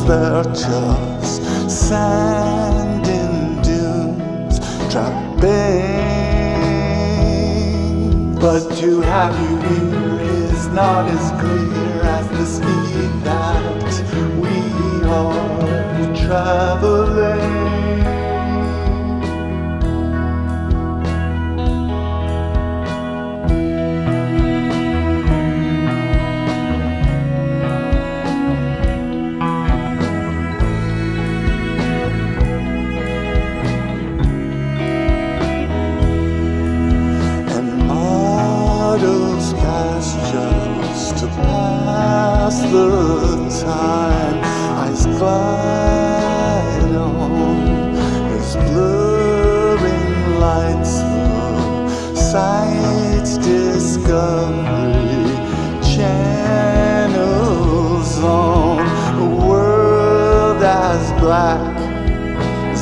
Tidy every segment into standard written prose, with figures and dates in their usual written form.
they're just sand in dunes trapping. But to have you here is not as clear as the speed that we are traveling. Just to pass the time, eyes glide on as blurring lights from sight's discovery channels on a world as black as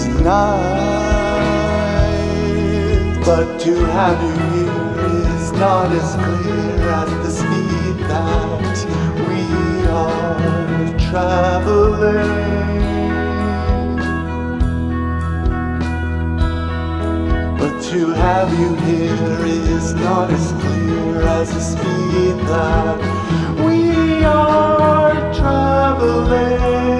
night. But to have you here is not as clear as the speed that we are traveling. But to have you here is not as clear as the speed that we are traveling.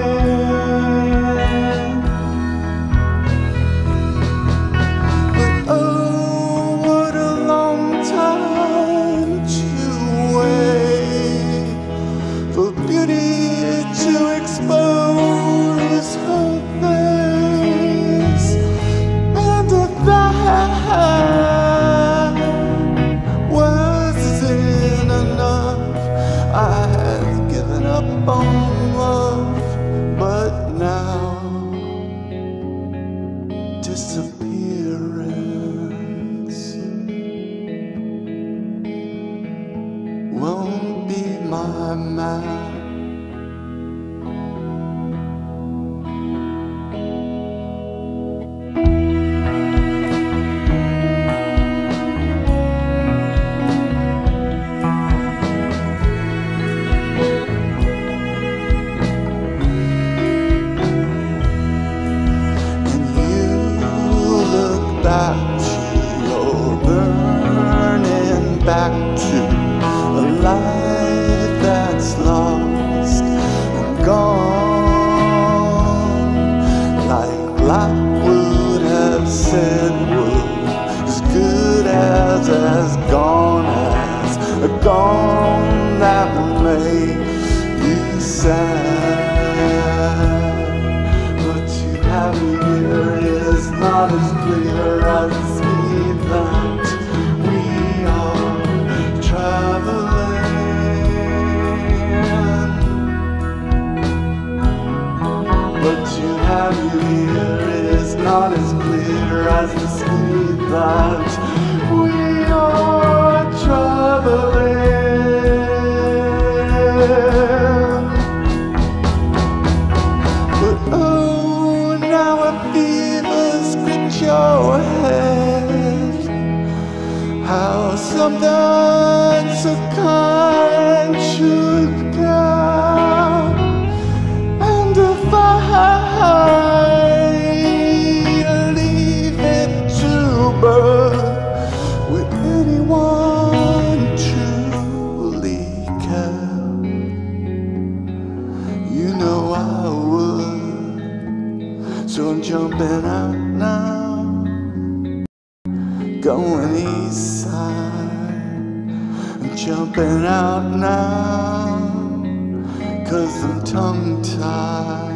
To expose her face, and if that wasn't enough, I had given up on love. But now disappearance won't be my map. You're burning back to a life that's lost and gone. Like Locke would have said, was as good as gone that will make you sad. But to have you here is not as clear as the speed that we are traveling. But to have you here is not as clear as the speed that we are traveling. But oh, now a fever's gripped your head. How something so kind should go. And if I leave it to birth, would anyone truly care? You know I would. So I'm jumping out now, going east side. I'm jumping out now, 'cause I'm tongue-tied.